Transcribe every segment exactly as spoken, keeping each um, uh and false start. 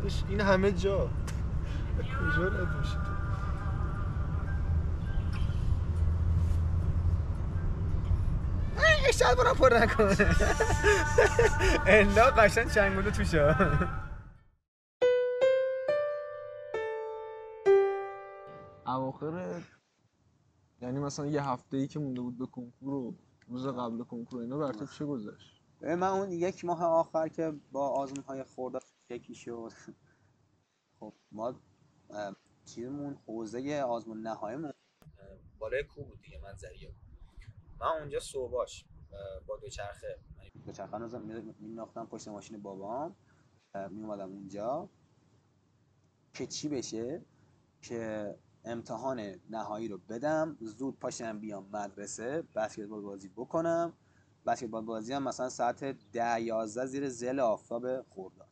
داداش این همه جا کجا رد میشی تو؟ اشتاد برام پر نکنه الا قشن چنگونو توشه. اواخر یعنی مثلا یه هفته ای که مونده بود به کنکور و روز قبل کنکور اینا بر تو چه گذشت؟ من اون یک ماه آخر که با آزمون‌های خرداد یکی شد. خب ما چیزمون حوزه آزمون نهاییمون بالای کوه بود دیگه، منظریه. من اونجا صبحاش با دوچرخه دوچرخه رو می‌انداختم پشت ماشین بابام، میومدم اونجا که چی بشه که امتحان نهایی رو بدم، زود پاشم بیام مدرسه بسکتبال بازی بکنم. بسکتبال بازی هم مثلا ساعت ده یازده زیر ظل آفتاب خرداد.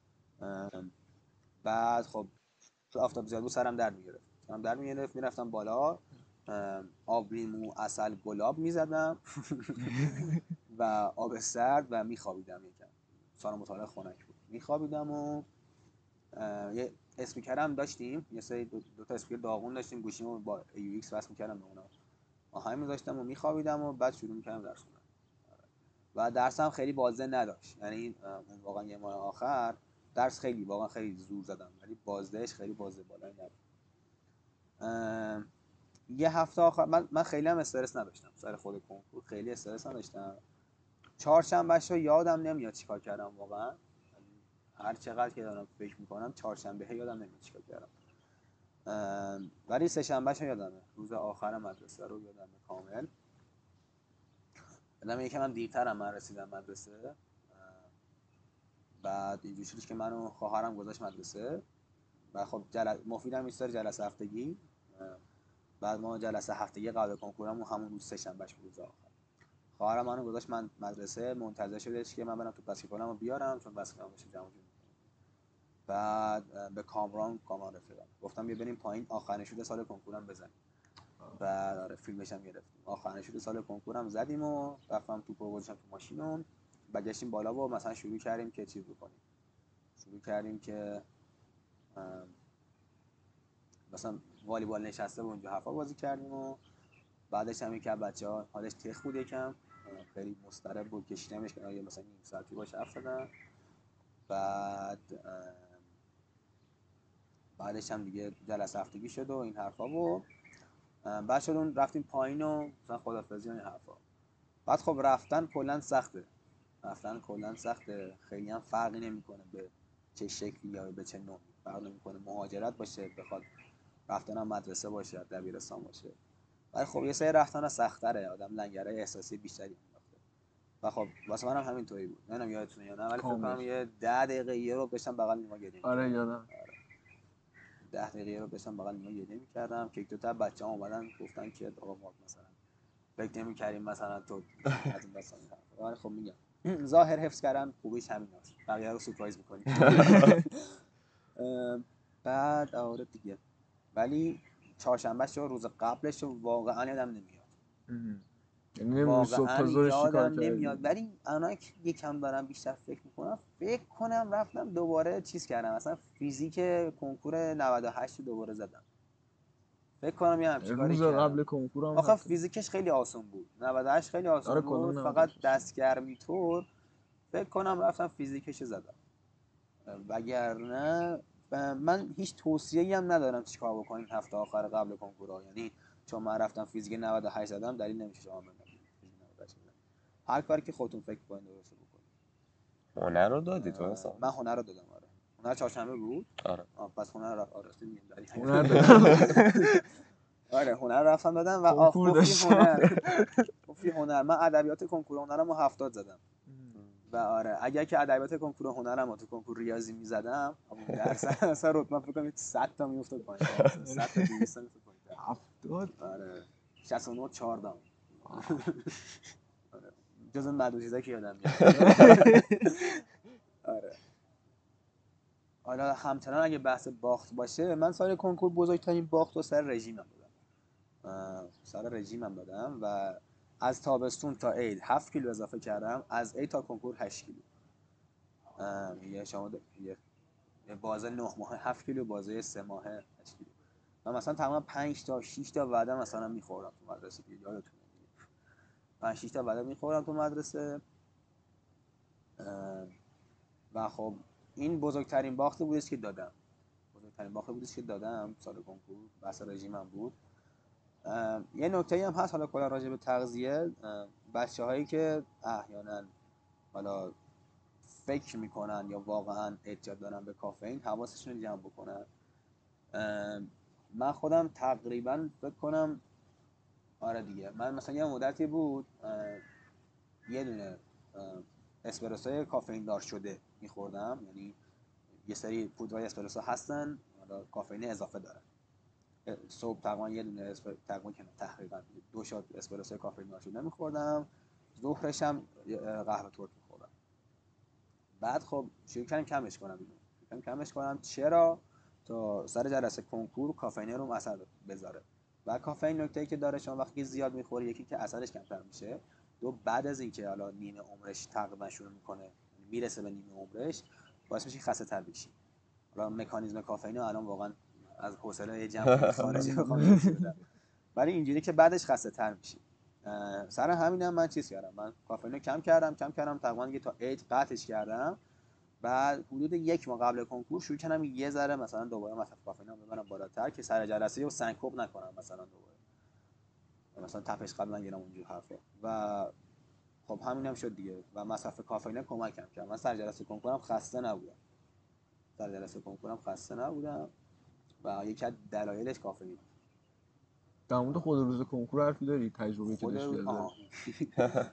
بعد خب تو آفتاب زیاد بود سرم در میگرفت سرم در میگرفت میرفتم بالا، آبلیمو عسل گلاب میزدم و آب سرد و میخوابیدم. یکم سال مطالعه خنک بود، میخوابیدم و یه اسپیکر هم داشتیم، یه سری دو, دو تا اسپیکر داغون داشتیم، گوشیمو با یو ایکس وصل می‌کردم به اونا، آهنگ می‌ذاشتم و میخوابیدم و بعد شروع می‌کردم درس خوندن. و درسم خیلی بازده نداشت، یعنی واقعا یه ماه آخر درس خیلی واقعا خیلی زور زدم، ولی بازدهش خیلی بازده بالایی نبود. یه هفته آخر من من خیلی هم استرس نداشتم سر خود کنکور، خیلی استرس نداشتم. چهارشنبهشو یادم نمیاد چیکار کردم واقعا، هر چقدر که دارم فکر میکنم چهارشنبه یادم نمیاد چیکار کردم، ولی سه شنبهشو یادمه، روز آخر مدرسه رو یادمه کامل. بعدم یکم هم دیرترم من رسیدم مدرسه. بعد اینجوری شدش که منو خواهرم گذاشت مدرسه و خب جل... مفیدم ایستاد جلسه هفتگی. بعد ما جلسه هفتگی قبل کنکورمون همون روز سه شنبهش بود روز آخر. خواهرم منو گذاشت من مدرسه، منتظر شدش که من برم تو بسکتبالمو بیارم چون بسکتبالم بشه جمع جور. بعد به کامران کامران رفیقم گفتم بیا بریم پایین آخرین شده سال کنکورم بزنیم. بعد آره فیلمش هم گرفتیم، آخرین شده سال کنکورم زدیم و رفتم توپو گذاشتم تو ماشینم، برگشتیم بالا و مثلا شروع کردیم که چیز بکنیم، شروع کردیم که مثلا والیبال نشسته بود اونجا حرفا بازی کردیم و بعدش هم یکی از بچه‌ها حالش تخ بود، یکم خیلی مضطرب بود، کشیدمش که آره مثلا نیم ساعتی باشه حرف زدن. بعد بعدش هم دیگه جلسه هفتگی شد و این حرفا و بعد شد اون رفتیم پایین و مثلا خدافظی و این حرفا. بعد خب رفتن کلا سخته، رفتن کلا سخته، خیلی هم فرقی نمیکنه به چه شکلی یا به چه نوعی، فرق نمیکنه مهاجرت باشه بخواد رفتن هم مدرسه باشه دبیرستان باشه. ولی خب یه سری رفتن سخت‌تره، آدم لنگرای احساسی بیشتری مینداخته و خب واسه منم همینطوری بود. نمیدونم یادتونه یا نه ولی فکر کنم یه ده دقیقه یه رو داشتم بغل نیما گریه می‌کردم. آره یادم. ده دقیقه رو داشتم بغل نیما گریه می‌کردم که یک دو تا بچه‌ها اومدن گفتن که آقا ما مثلا فکر نمی‌کردیم مثلا تو از این داستان حرفا. ولی خب میگم ظاهر حفظ کردن خوبیش همین است، بقیه رو سورپرایز می‌کنیم. بعد آره دیگه، ولی چهارشنبه شو روز قبلش رو واقعا یادم نمیاد، یعنی امروز صبح تا ظهرش چیکار کردی؟ نمیاد. ولی الان که یکم دارم بیشتر فکر میکنم فکر کنم رفتم دوباره چیز کردم، مثلا فیزیک کنکور نود و هشت دوباره زدم، فکر کنم یه همچین کاری کردم. روز قبل کنکورم آخه فیزیکش خیلی آسون بود، نود و هشت خیلی آسون آره بود، فقط دستگرمی طور فکر کنم رفتم فیزیکش زدم. وگرنه من هیچ توصیه‌ای هم ندارم چیکار بکنیم هفته آخر قبل کنکورها، یعنی چون من رفتم فیزیک نود و هشت زدم دلیل نمیشه شما بگید هر کاری که خودتون فکر کنید درسته بکنید. هنر رو دادی تو اصلا؟ من هنر رو دادم. آره هنر چهارشنبه بود. آره پس هنر رفت آره میگم دلیل هنر دادم. آره هنر رفتم دادم و آخوفی هنر آخوفی هنر من ادبیات کنکور هنرمو هفتاد زدم و آره اگر که ادبیات کنکور هنرم تو کنکور ریاضی میزدم همون درس اصلا رتبه فکر کنم صد تا میافتاد پایین، صد تا دویست تا میافتاد پایین. هفتاد آره شصت و نه چهارده آره جز اون معدود چیزایی که یادم میاد. آره حالا همچنان اگه بحث باخت باشه، من سال کنکور بزرگترین باخت و سر رژیمم دادم، سر رژیمم دادم و از تابستون تا عید هفت کیلو اضافه کردم، از عید تا کنکور هشت کیلو. یه شما یه بازه نه ماه هفت کیلو، بازه سه ماه هشت کیلو. من مثلا تقریبا پنج تا شش تا وعده مثلا میخوردم تو مدرسه دیگه، یادتونه دیگه پنج شش تا وعده میخوردم تو مدرسه. و خب این بزرگترین باخته بودش که دادم بزرگترین باخته بودش که دادم سال کنکور، بحث رژیمم بود. یه نکته‌ای هم هست حالا کلا راجع به تغذیه، بچه‌هایی که احیانا حالا فکر میکنن یا واقعا اعتیاد دارن به کافئین حواسشون رو جمع بکنن. من خودم تقریبا فکر کنم آره دیگه، من مثلا یه مدتی بود یه دونه اسپرسو کافئین دار شده میخوردم، یعنی یه سری پودرهای اسپرسو هستن حالا کافئین اضافه دارن. صبح تقریبا یه دونه اسپر... تقریبا تقریبا دو شات اسپرسو کافئین دار شده میخوردم، ظهرش هم قهوه ترک میخوردم. بعد خب شروع کردم کمش کنم اینو کم کمش کنم چرا؟ تا سر جلسه کنکور کافئین رو اثر بذاره. و کافئین نکته‌ای که داره شما وقتی زیاد میخوری، یکی که اثرش کمتر میشه، دو بعد از اینکه حالا نیمه عمرش تقریبا شروع میکنه میرسه به نیمه عمرش، باعث میشه خسته تر بشی. حالا مکانیزم کافئین الان واقعا از حوصله جمع خارجی بخوام بدم، ولی اینجوری که بعدش خسته تر میشی. سر همینم من چیز کردم، من کافئین رو کم کردم کم کردم تقریبا دیگه تا عید قطعش کردم. بعد حدود یک ماه قبل کنکور شروع کردم یه ذره مثلا دوباره مصرف کافئین رو ببرم بالاتر که سر جلسه رو سنکوب نکنم مثلا دوباره مثلا تپش قبل نگیرم اونجور حرفا. و خب همینم هم شد دیگه و مصرف کافئین کمکم کرد. من سر جلسه کنکورم خسته نبودم سر جلسه کنکورم خسته نبودم و یکی از دلایلش کافئین. در مورد خود روز کنکور حرفی داری؟ تجربه که خود داشتی ازش؟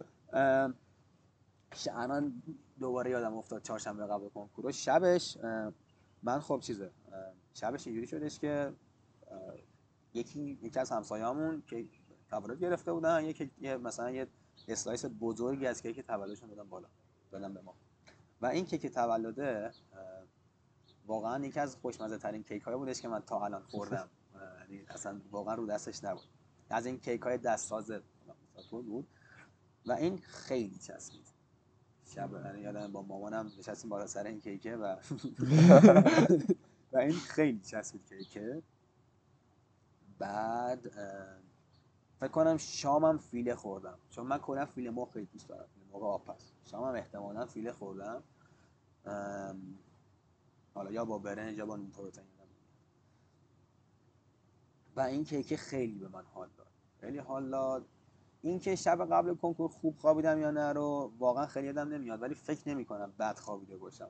الان دوباره یادم افتاد چهارشنبه قبل کنکور شبش من خب چیزه شبش اینجوری شدش که یکی یکی از همسایه‌مون که تولد گرفته بودن، یکی یه مثلا یه اسلایس بزرگی از کیک تولدشون دادن بالا دادن به ما. و این کیک تولده واقعا یکی از خوشمزه ترین کیک های بودش که من تا الان خوردم. یعنی اصلا واقعا رو دستش نبود، از این کیک های دست ساز بود و این خیلی چسبید. شب یعنی یادم با مامانم نشستیم بالا سر این کیکه و و این خیلی چسبید کیکه. بعد فکر کنم شامم فیله خوردم، چون من کلا فیله مرغ خیلی دوست دارم، فیله مرغ آبپز. شامم احتمالاً فیله خوردم، حالا یا با برنج یا با نون پروتئین. و این کیک خیلی به من حال داد، خیلی حال داد. این که شب قبل کنکور خوب خوابیدم یا نه رو واقعا خیلی یادم نمیاد، ولی فکر نمی کنم بد خوابیده باشم.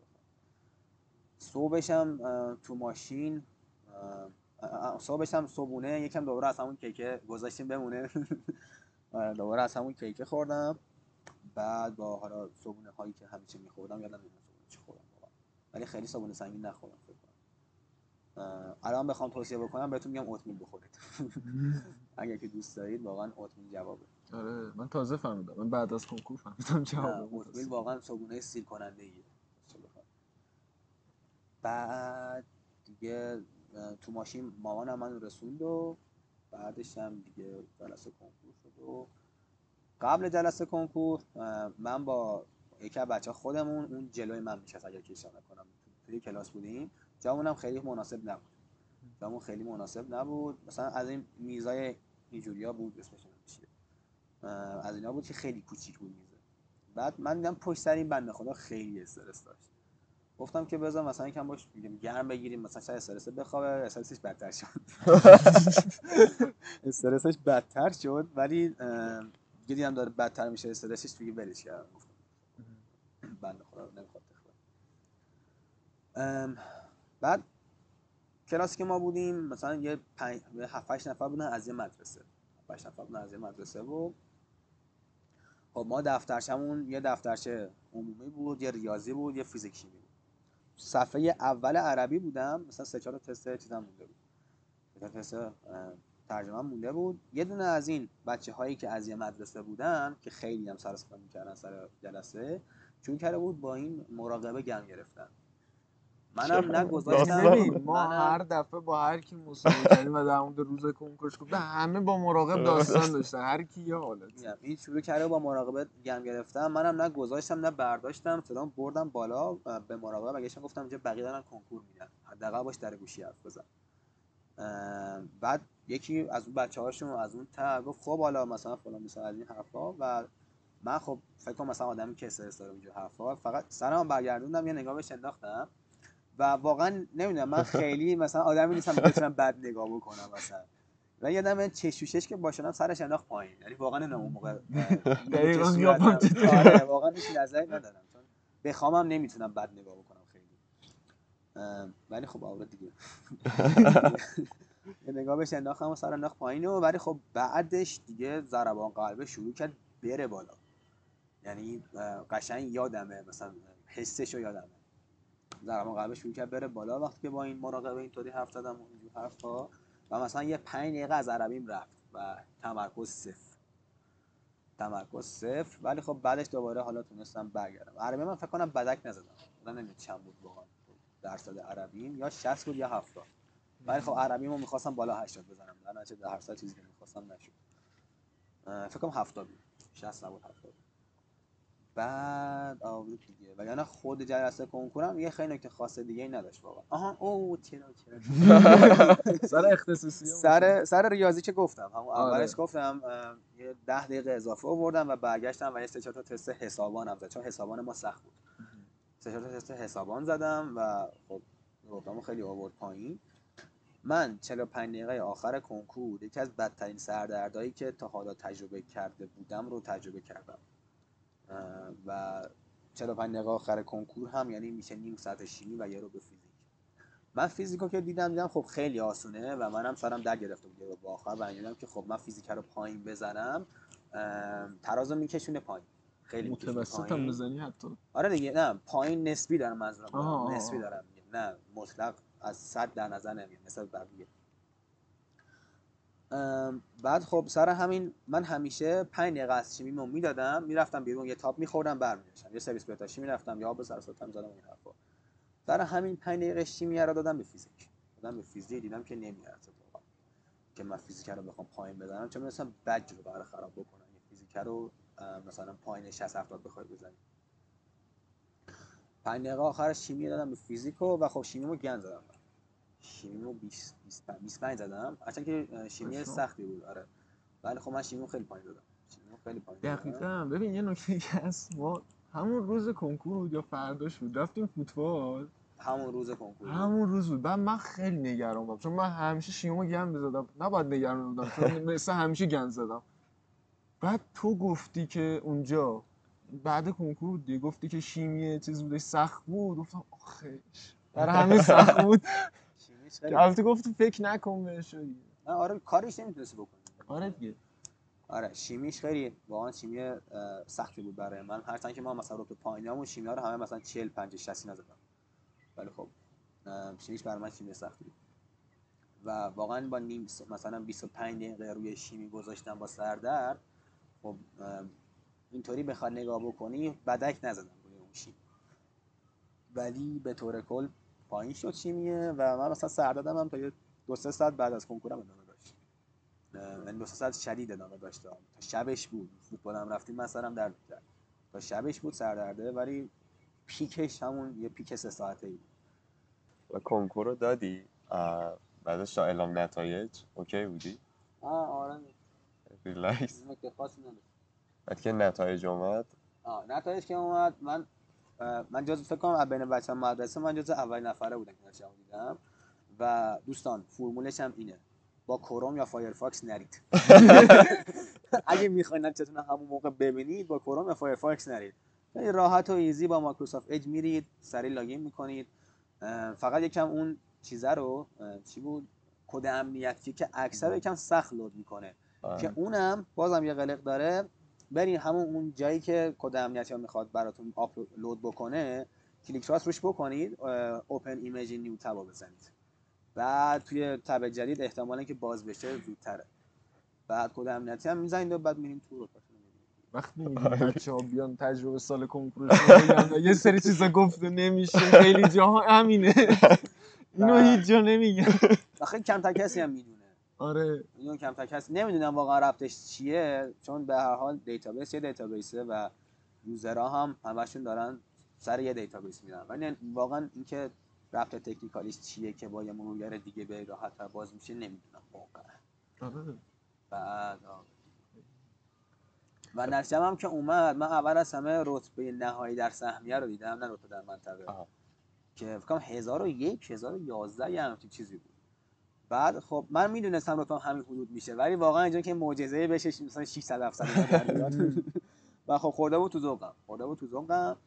صبحش هم تو ماشین صبحش هم صبحونه یکم دوباره از همون کیک گذاشتیم بمونه دوباره از همون کیک خوردم. بعد با حالا صبحونه هایی که همیشه میخوردم یادم نمیاد صبحونه چی خوردم واقعا، ولی خیلی صبحونه سنگین نخوردم فکر کنم. الان بخوام توصیه بکنم بهتون میگم اوتمیل بخورید اگه که دوست دارید، واقعا اوتمیل جوابه. آره من تازه فهمیدم، من بعد از کنکور فهمیدم جوابه. اوتمیل واقعا صبحونه سیر کننده ایه. بعد دیگه تو ماشین مامانم منو رسوند و بعدش هم دیگه جلسه کنکور شد. و قبل جلسه کنکور من با یکی از بچه‌ها خودمون اون جلوی من میشست اگر که اشاره کنم، توی کلاس بودیم، جامون هم خیلی مناسب نبود جامون خیلی مناسب نبود مثلا از این میزای اینجوریا بود، اسمش چیه، از اینا بود که خیلی کوچیک بود میزه. بعد من دیدم پشت سر این بنده خدا خیلی استرس داشت، گفتم که بذار مثلا یکم باش گرم بگیریم، مثلا شاید استرس بخوابه. استرسش بدتر شد استرسش بدتر شد ولی دیگه دیدم داره بدتر میشه استرسش، دیگه ولش کردم، گفتم بنده خدا نمیخواد بخوابه. بعد کلاسی که ما بودیم مثلا یه هفت هشت نفر بودن از یه مدرسه هفت هشت نفر بودن از یه مدرسه و خب ما دفترچمون یه دفترچه عمومی بود، یه ریاضی بود، یه فیزیک شیمی بود. صفحه اول عربی بودم، مثلا سه چهار تست چیزام مونده بود، سه تست ترجمه مونده بود. یه دونه از این بچه‌هایی که از یه مدرسه بودن که خیلی هم سر و صدا می‌کردن سر جلسه، چون کرده بود با این مراقبه گرم گرفتن منم نگذاشتم. ببین ما منم هر دفعه با هر کی مصاحبه کردیم و در مورد روز کنکورش گفتن همه با مراقب داستان داشتن، هر کی یه حالت. میگم این شروع کرده با مراقبه گم گرفتم، منم نه گذاشتم نه برداشتم، صدام بردم بالا به مراقبه برگشتم گفتم اینجا بقیه دارن کنکور میدن، حداقل باش در گوشی حرف بزن. بعد یکی از اون بچه‌هاشون از اون تا گفت خب حالا مثلا فلان مثلا از این حرفا، و من خب فکر کنم مثلا آدمی که استرس داره اینجور حرفا، فقط سرم برگردوندم یه نگاه بهش انداختم و واقعا نمیدونم من خیلی مثلا آدمی نیستم که بتونم بد نگاه بکنم مثلا، و یادم چشوشش که باشنم سرش انداخت پایین، یعنی واقعا نه اون موقع دقیقاً خیابان آره واقعا هیچ نظری ندارم چون بخوامم نمیتونم بد نگاه بکنم خیلی، ولی خب آره دیگه یه نگاه بهش انداختم و سر انداخت پایین، و ولی خب بعدش دیگه ضربان قلبه شروع کرد بره بالا، یعنی قشنگ یادمه مثلا حسشو یادمه ضربان قلبه شروع کرد بره بالا وقتی که با این مراقبه اینطوری حرف زدم و اینجور حرفا، و مثلا یه پنج دقیقه از عربیم رفت و تمرکز صفر تمرکز صفر ولی خب بعدش دوباره حالا تونستم برگردم. عربی من فکر کنم بدک نزدم، من نمیدونم چند بود واقعا درصد عربیم، یا شصت بود یا هفتاد، ولی خب عربیمو می‌خواستم بالا هشتاد بزنم، در نتیجه ده درصد چیزی که می‌خواستم نشد، فکر کنم هفتاد بود، شصت نبود هفتاد. بعد آره دیگه، وگرنه خود جلسه کنکورم یه خیلی نکته خاص دیگه ای نداشت واقعا. آها او چرا چرا سر اختصاصی سر سر ریاضی که گفتم همون آره. اولش گفتم یه ده دقیقه اضافه آوردم و برگشتم و یه سه چهار تا تست حسابان هم زدم چون حسابان ما سخت بود، سه چهار تا تست حسابان زدم و خب رتبه‌مو خیلی آورد پایین. من چهل و پنج دقیقه آخر کنکور یکی از بدترین سردردایی که تا حالا تجربه کرده بودم رو تجربه کردم و چهل و پنج دقیقه آخر کنکور هم یعنی میشه نیم ساعت شیمی و یه رو به فیزیک. من فیزیکو که دیدم دیدم خب خیلی آسونه و منم سرم در گرفته بود رو با آخر و دیدم که خب من فیزیک رو پایین بزنم ترازو میکشونه پایین، خیلی متوسط هم بزنی حتی. آره دیگه، نه پایین نسبی دارم منظورم، نسبی دارم میگم، نه مطلق از صد در نظر نمیگیرم مثلا بقیه. بعد خب سر همین من همیشه پنج دقیقه از شیمیمو میدادم میرفتم بیرون یه تاپ میخوردم برمیگشتم یه سرویس بهداشتی میرفتم یا آب سر صورتم زدم این حرفا. سر همین پنج دقیقه شیمی رو دادم به فیزیک، دادم به فیزیک دیدم که نمیاد اتفاقا که من فیزیک رو بخوام پایین بزنم، چون مثلا بج رو برای خراب بکنم یه فیزیک رو مثلا پایین شصت هفتاد بخوای بزنی. پنج دقیقه آخر شیمی دادم به فیزیکو و خب شیمیمو گند زدم، شیمیمو بیست بیست و پنج زدم هرچند که شیمی سختی بود آره، ولی خب من شیمیمو خیلی پایین دادم، شیمیمو خیلی پایین دادم. دقیقاً ببین یه نکته که هست، ما همون روز کنکور بود یا فرداش بود رفتیم فوتبال، همون روز کنکور همون روز بود. بعد من خیلی نگران بودم چون من همیشه شیمو گند می‌زدم، نباید نگران بودم چون مثلا همیشه گند زدم. بعد تو گفتی که اونجا بعد کنکور دی گفتی که شیمی چیز بودش سخت بود، گفتم آخیش برای همین سخت بود. شیمیش خیلی البته گفتی فکر نکن بهش. نه آره کاریش نمیتونستی بکنی. آره دیگه. آره شیمیش خیلی واقعا شیمی سختی بود برای من، هرچند که ما مثلا رو تو پایینامون شیمی‌ها رو همه مثلا چهل پنجاه شصت نزدم، ولی خب شیمیش برای من شیمی سختی بود و واقعا با نیم مثلا بیست و پنج دقیقه روی شیمی گذاشتم با سردرد، خب اینطوری بخواد نگاه بکنی بدک نزدم روی اون شیمی، ولی به طور کل پایین شد شیمیه و من مثلا سردردم هم تا یه دو سه ساعت بعد از کنکورم ادامه داشت، یعنی دو سه ساعت شدید ادامه داشت تا شبش بود. فوتبالم رفتیم من سرم درد کرد تا شبش بود سردرده، ولی پیکش همون یه پیک سه ساعته ای بود. و کنکور رو دادی بعدش تا اعلام نتایج اوکی بودی؟ آه آره ریلکس. نکته خاصی نداشت. بعد که نتایج اومد آه نتایج که اومد من من جز فکر کنم بین بچه‌ها مدرسه من جز اول نفره بودم که نتیجه دیدم و دوستان فرمولش هم اینه با کروم یا فایرفاکس نرید. اگه میخواین نتیجه‌تون همون موقع ببینید با کروم یا فایرفاکس نرید، خیلی راحت و ایزی با مایکروسافت اج میرید سریع لاگین میکنید، فقط یکم اون چیزه رو چی بود کد امنیتی که اکثر یکم سخت لود میکنه آه. که اونم بازم یه قلق داره، برید همون اون جایی که کد امنیتی ها میخواد براتون آپلود بکنه کلیک راست روش بکنید، اوپن ایمیج نیو تاب بزنید، بعد توی تب جدید احتمالاً که باز بشه زودتره، بعد کد امنیتی هم میزنید و بعد میرین تو رو وقتی می‌بینی بچه‌ها بیان تجربه سال کنکورشون بگن و یه سری چیزا گفته نمیشه، خیلی جاها همینه. اینو هیچ جا نمیگن. آخه کمتر کسی هم میدونه. آره اینو کمتر کسی نمیدونم واقعا ربطش چیه، چون به هر حال دیتابیس یه دیتابیسه و یوزرها هم همشون دارن سر یه دیتابیس میرن. ولی واقعا اینکه ربط تکنیکالیش چیه که با یه مرورگر دیگه به راحت‌تر باز میشه نمیدونم واقعا. آره بعد و نتیجه هم که اومد، من اول از همه رتبه نهایی در سهمیه رو دیدم، نه رتبه در منطقه. آه. که فکر کنم هزار و یک هزار و یازده یا همچین چیزی بود. بعد خب من میدونستم رتبه همین حدود میشه، ولی واقعا اینجا که معجزه بشه مثلا ششصد هفتصد در بیاد. و خب خورده بود تو ذوقم خورده بود تو ذوقم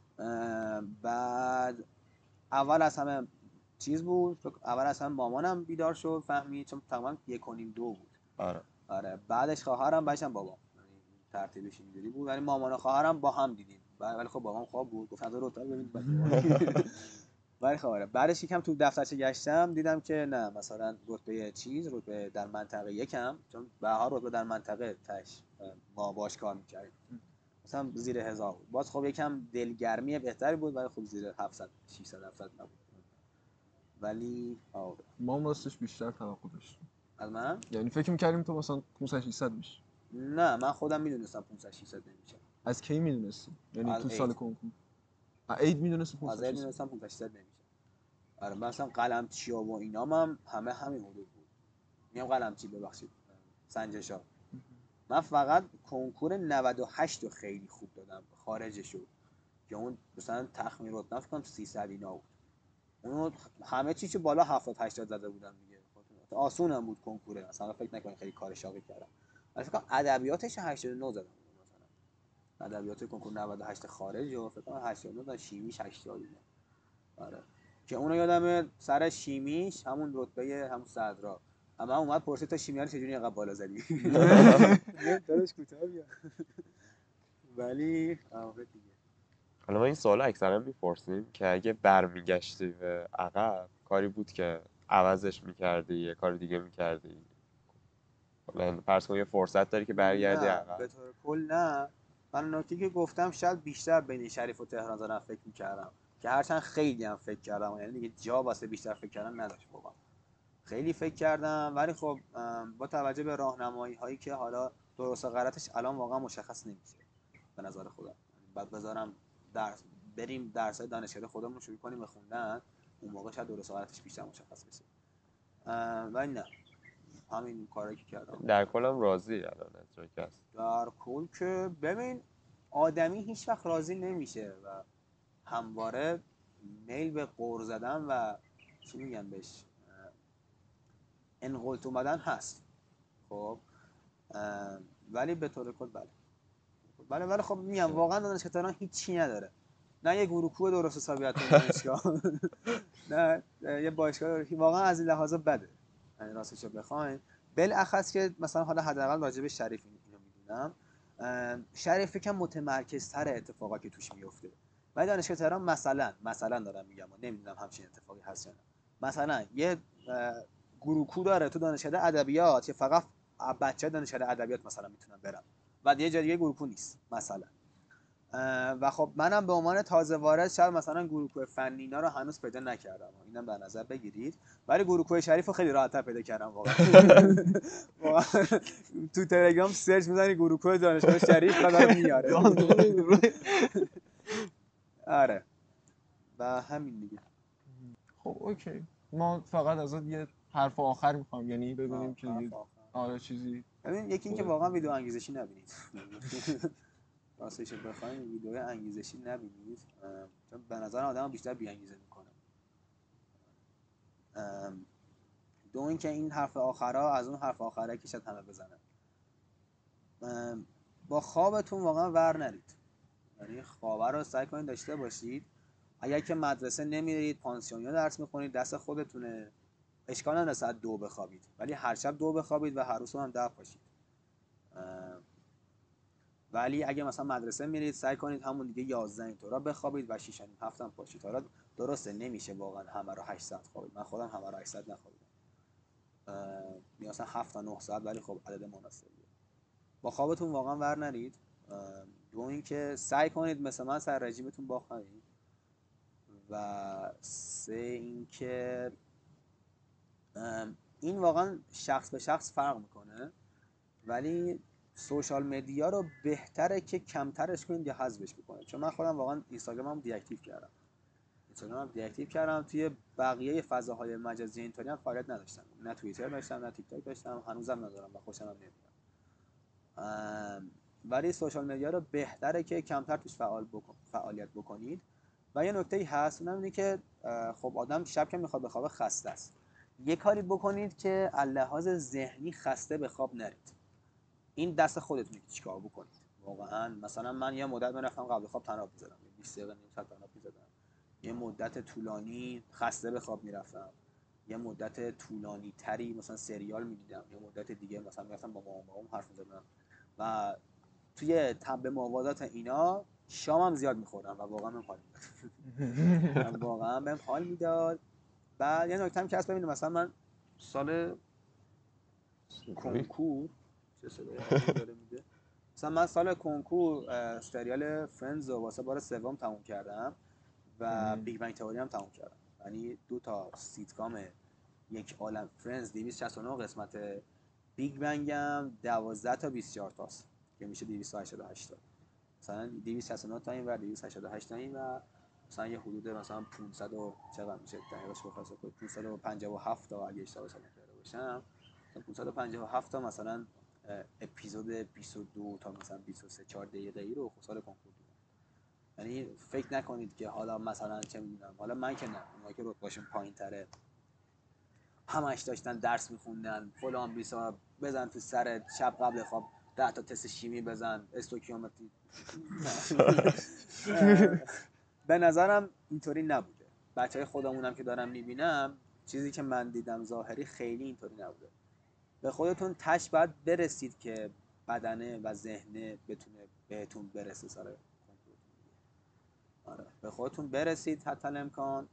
بعد اول از همه چیز بود، اول از همه مامانم بیدار شد فهمید، چون تقریبا یک و نیم دو بود. آره آره بعدش خواهرم، بعدش بابام، ترتیبش اینجوری بود. ولی مامان و خواهرم با هم دیدیم، ولی خب بابام خواب بود، گفت از رتبه ببینید. ولی خب آره بعدش یکم تو دفترچه گشتم دیدم که نه مثلا رتبه چیز رتبه در منطقه یکم، چون به هر رتبه در منطقه تاش ما باش کار می‌کردیم مثلا زیر هزار بود. باز خب یکم دلگرمی بهتری بود، ولی خب زیر هفتصد ششصد هفتصد نبود. ولی آره ما هم راستش بیشتر توقع داشتیم از من، یعنی فکر می‌کردیم تو مثلا پانصد ششصد میشی. نه من خودم میدونستم پانصد ششصد نمیشه. از کی میدونستی؟ یعنی از تو عید. سال کنکور عید میدونستی از پانصد عید ششصد؟ میدونستم پانصد ششصد نمیشه. آره مثلا قلمچیا و اینام هم همه همین حدود بود. میام قلمچی ببخشید سنجشا، من فقط کنکور نود و هشت رو خیلی خوب دادم خارجشو، که اون مثلا تخمین رتبه فکر کنم سیصد اینا بود. اون همه چیزو بالا هفتاد هشتاد زده بودم دیگه. آسون هم بود کنکوره، مثلا فکر نکنید خیلی کار شاقی کردم. ولی فکر کنم ادبیاتش هشتاد و نه زدم مثلا. ادبیات کنکور نود و هشت خارج و فکر کنم هشتاد و نه، شیمیش هشتاد. آره که اونو یادمه سر شیمیش همون رتبه همون صدرا اما اومد پرسید تا شیمی رو چجوری اینقدر بالا زدی؟ داداش کوتاه بیا. ولی آره دیگه. حالا ما این سوال اکثرا میپرسیم که اگه برمیگشتی به عقب کاری بود که عوضش میکردی یه کار دیگه میکردی، حالا فرض کن یه فرصت داری که برگردی نه عقب. به طور کل نه. من نکته که گفتم شاید بیشتر بین شریف و تهران زدن فکر میکردم، که هرچند خیلی هم فکر کردم، یعنی دیگه جا واسه بیشتر فکر کردن نداشت واقعا. خیلی فکر کردم، ولی خب با توجه به راهنمایی هایی که حالا درست و غلطش الان واقعا مشخص نمیشه به نظر خودم. بعد بذارم درس بریم درسای دانشگاه خودمون شروع کنیم به خوندن، اون موقع شاید درست و غلطش بیشتر مشخص بشه. ولی نه همین کاری که کردم در کلم راضی الان از جایی که هست. در کل که ببین آدمی هیچ وقت راضی نمیشه و همواره میل به غر زدن و چی میگن بهش انقلت اومدن هست. خب ولی به طور کل بله بله ولی خب میگم واقعا دانشگاه تهران هیچی نداره، نه یه گروکو درست حسابیت دانشگاه نه یه باشگاه واقعا از این لحاظا بده. یعنی راستش رو بخواید بالاخص که مثلا حالا حداقل راجع به شریف اینو میدونم، شریف یکم متمرکزتر اتفاقا که توش میفته. ولی دانشگاه تهران مثلا مثلا دارم میگم نمیدونم همچین اتفاقی هست یا نه، مثلا یه گروکو داره تو دانشگاه ادبیات که فقط بچه‌های دانشگاه ادبیات مثلا میتونن برن و یه جای دیگه گروکو نیست مثلا. و خب منم به عنوان تازه وارد شاید مثلا گروکو فنی اینا رو هنوز پیدا نکردم، اینم در نظر بگیرید. ولی گروکو شریف رو خیلی راحت‌تر پیدا کردم واقعا. تو تلگرام سرچ می‌زنی گروکو دانشگاه شریف بعد میاره. آره و همین دیگه. خب اوکی ما فقط ازت یه حرف آخر می‌خوام، یعنی ببینیم که دیگه آره چیزی. ببین یکی اینکه واقعا ویدیو انگیزشی نبینید. راستش رو بخواید ویدیو انگیزشی نبینید، چون به نظر آدم بیشتر بی‌انگیزه میکنه. دو اینکه این حرف آخرها از اون حرف آخره که شاید همه بزنن. با خوابتون واقعا ور نرید، یعنی خواب رو سعی کنید داشته باشید. اگر که مدرسه نمیرید پانسیونیا درس میخونید دست خودتونه، اشکال نداره ساعت دو بخوابید، ولی هر شب دو بخوابید و هر روز هم ده پاشید. ولی اگه مثلا مدرسه میرید سعی کنید همون دیگه یازده اینطورا بخوابید و شش و نیم هفت هم پاشید. حالا درسته نمیشه واقعا همه رو هشت ساعت خوابید، من خودم همه رو هشت ساعت نخوابیدم، مثلا هفت تا نه ساعت، ولی خب عدد مناسبیه. با خوابتون واقعا ور نرید. دو اینکه سعی کنید مثل من سر رژیمتون باخنید و سه اینکه این واقعا شخص به شخص فرق میکنه، ولی سوشال مدیا رو بهتره که کمترش کنید یا حذفش بکنید. چون من خودم واقعا اینستاگرامم دی اکتیو کردم اینستاگرامم دی اکتیو کردم توی بقیه فضاهای مجازی اینطوری هم فعالیت نداشتم، نه توییتر داشتم نه تیک تاک داشتم، هنوزم ندارم و خوشم هم نمیاد. ولی سوشال مدیا رو بهتره که کمتر توش فعال بکن، فعالیت بکنید. و یه نکته هست اونم اینه که خب آدم شب که میخواد بخوابه خسته است، یه کاری بکنید که لحاظ ذهنی خسته به خواب نرید. این دست خودتونه که چیکار بکنید واقعا. مثلا من یه مدت میرفتم قبل خواب تناب می‌زدم، بیست دقیقه نیم ساعت تناب می‌زدم، یه مدت طولانی خسته به خواب میرفتم، یه مدت طولانی تری مثلا سریال می‌دیدم، یه مدت دیگه مثلا میرفتم با مامان بابام حرف می‌زدم و توی تب موازات اینا شامم زیاد می‌خوردم و واقعا بهم حال می‌داد. واقعا بهم حال می‌داد. بعد یه نکته هم که هست، ببینید مثلا من سال کنکور چه صدایی داره میده، مثلا من سال کنکور سریال فرندز رو واسه بار سوم تموم کردم و بیگ بنگ تئوری هم تموم کردم. یعنی دو تا سیتکام یک عالم، فرندز دویست و شصت و نه قسمت، بیگ بنگ هم دوازده تا بیست و چهار تاست که میشه دویست و هشتاد و هشت تا. مثلا دویست و شصت و نه تا این و دویست و هشتاد و هشت تا این و مثلا یه حدود مثلا پانصد و چقدر میشه دقیقاً بخوام پانصد و پنجاه و هفت تا اگه اشتباه نکرده باشم، پانصد و پنجاه و هفت تا مثلا اپیزود بیست و دو تا مثلا بیست و سه چهار دقیقه ای رو سال کنکور دیدم. یعنی فکر نکنید که حالا مثلا چه میدونم، حالا من که نه، اونایی که رتبهشون پایین‌تره همش داشتن درس میخوندن فلان بیسا، بزن تو سر شب قبل خواب ده تا تست شیمی بزن استوکیومتری. به نظرم اینطوری نبوده. بچهای خودمونم که دارم میبینم، چیزی که من دیدم ظاهری خیلی اینطوری نبوده. به خودتون تش باید برسید که بدنه و ذهنه بتونه بهتون برسه سر کنکورتون. آره به خودتون برسید حتی الامکان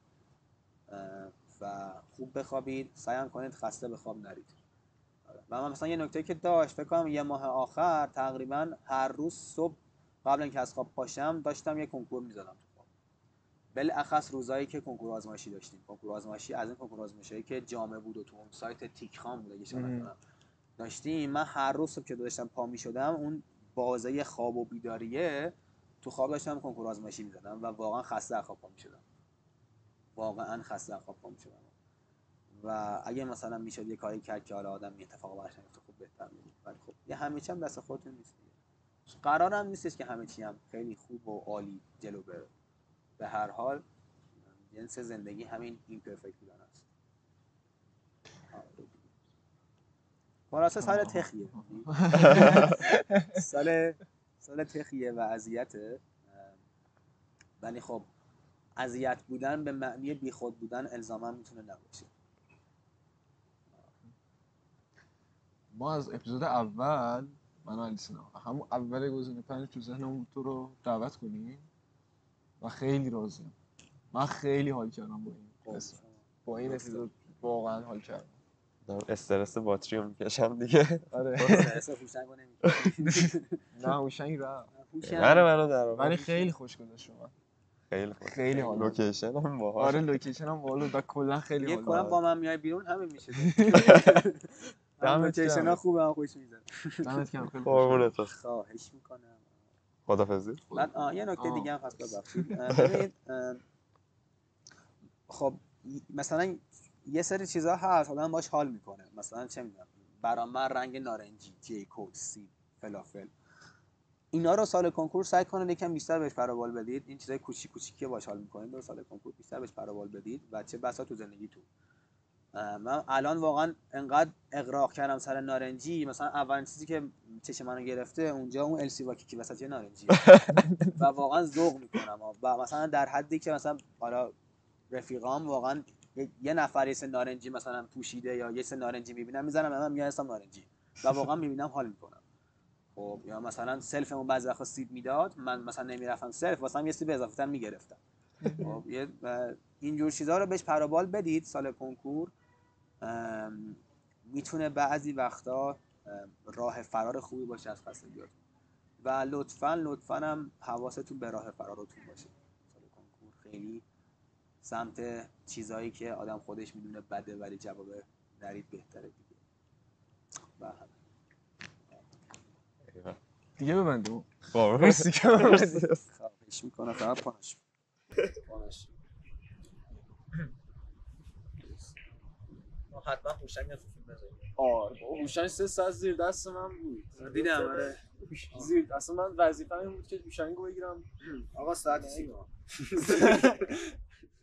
و خوب بخوابید، سعی کنید خسته به خواب نرید. آره. و من مثلا یه نکته که داشت، فکر کنم یه ماه آخر تقریبا هر روز صبح قبل اینکه از خواب پاشم داشتم یه کنکور می‌زدم تو خواب. بالاخص روزایی که کنکور آزمایشی داشتیم، کنکور آزمایشی از این کنکور آزمایشی که جامع بود و تو اون سایت تیکخام بود اگه اشتباه نکنم داشتیم، من هر روز صبح که داشتم پا می‌شدم اون بازه خواب و بیداریه تو خواب داشتم کنکور آزمایشی می‌زدم و واقعا خسته از خواب پا می‌شدم. واقعا خسته از خواب پا می‌شدم. و اگه مثلا میشد یه کاری کرد که حالا آدم یه اتفاق براش نیفته خوب بهتر بود، ولی خب یه همه چی هم دست خودتون نیست دیگه. قرارم نیستش که همه چی هم خیلی خوب و عالی جلو بره. به هر حال جنس زندگی همین ایمپرفکت بودن است. خلاصه سال تخیه. سال سال تخیه و اذیته، ولی خب اذیت بودن به معنی بیخود بودن الزاما میتونه نباشه. ما از اپیزود اول من و علی سینا همون اول گزینه پنج تو ذهنمون تو رو دعوت کنیم و خیلی راضیم. من خیلی حال کردم با این قسمت، با این اپیزود واقعا حال کردم. دارم استرس باتری رو میکشم دیگه. آره استرس هوشنگو نمی‌کنی. نه هوشنگ رفت، منو منو در ولی خیلی خوش گذشت شما. خیلی خوب، خیلی حال لوکیشن هم باحال. آره لوکیشن هم باحال و کلا خیلی یه حال کلا داد. با من میای بیرون همین میشه. دمت لوکیشن ها خوبه، هم خوش میزنه. دمت گرم خیلی قربونت. خواهش میکنم. خدافظی. بعد آه یه نکته دیگه هم هست ببخشید. ببینید خب مثلا یه سری چیزا هست آدم باش حال میکنه، مثلا چه میدونم برام من رنگ نارنجی، جیکوب، سیب، فلافل، اینا رو سال کنکور سعی کنید یکم بیشتر بهش پروبال بدید. این چیزای کوچیک کوچیکی باش حال میکنید رو سال کنکور بیشتر بهش پروبال بدید و چه بسا تو زندگیتون. من الان واقعا انقدر اغراق کردم سر نارنجی، مثلا اولین چیزی که چشم منو گرفته اونجا اون السی واکی وسط نارنجی و واقعا ذوق میکنم. و مثلا در حدی که مثلا حالا رفیقام واقعا یه نفر یه سه نارنجی مثلا پوشیده یا یه سه نارنجی میبینم میزنم من میارم نارنجی و واقعا میبینم حال میکنم. خب یا مثلا سلفمون بعضی وقتا سیب میداد، من مثلا نمیرفتم سلف، واسم یه سیب اضافه تر میگرفتم. خب یه اینجور چیزا رو بهش پروبال بدید سال کنکور، میتونه بعضی وقتا راه فرار خوبی باشه از خستگیاتون. و لطفاً لطفاً هم حواستون به راه فرارتون باشه. سال کنکور خیلی سمت چیزایی که آدم خودش میدونه بده ولی جواب نرید بهتره دیگه. و دیگه ببندیم. قربون. مرسی که ببندیم. خواهش میکنم فقط پانش پانش ما حتما هوشنگ از فیلم بذاریم. آره هوشنگ سه ساعت زیر دست من بود. دیدم آره. زیر اصلا من وظیفه‌م این بود که هوشنگو بگیرم. آقا ساعت سیما